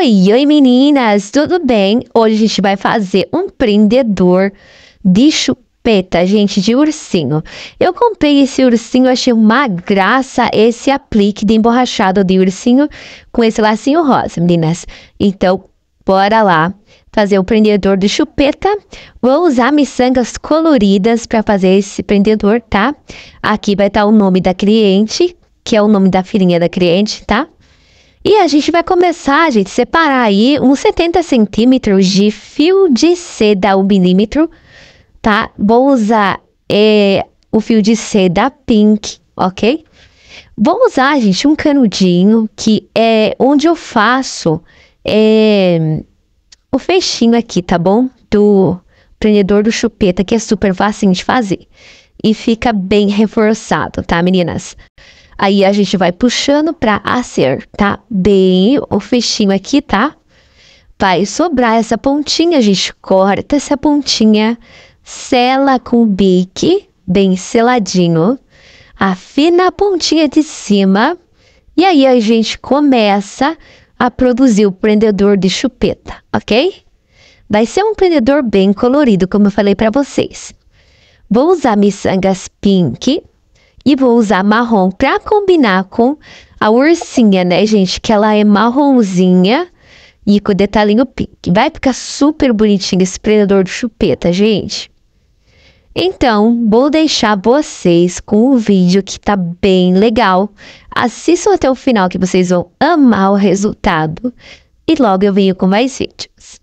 Oi meninas, tudo bem? Hoje a gente vai fazer um prendedor de chupeta, gente, de ursinho. Eu comprei esse ursinho, achei uma graça esse aplique de emborrachado de ursinho com esse lacinho rosa, meninas. Então, bora lá fazer o prendedor de chupeta. Vou usar miçangas coloridas para fazer esse prendedor, tá? Aqui vai estar o nome da cliente, que é o nome da filhinha da cliente, tá? E a gente vai começar, gente, separar aí uns 70 centímetros de fio de seda 1 milímetro, tá? Vou usar o fio de seda pink, ok? Vou usar, gente, um canudinho, que é onde eu faço o fechinho aqui, tá bom? Do prendedor do chupeta, que é super facinho de fazer. E fica bem reforçado, tá, meninas? Aí a gente vai puxando pra acertar bem o fechinho aqui, tá? Vai sobrar essa pontinha, a gente corta essa pontinha, sela com o bique, bem seladinho, afina a pontinha de cima e aí a gente começa a produzir o prendedor de chupeta, ok? Vai ser um prendedor bem colorido, como eu falei pra vocês. Vou usar miçangas pink e vou usar marrom pra combinar com a ursinha, né, gente? Que ela é marronzinha e com detalhinho pink. Vai ficar super bonitinho esse prendedor de chupeta, gente. Então, vou deixar vocês com o vídeo que tá bem legal. Assistam até o final que vocês vão amar o resultado. E logo eu venho com mais vídeos.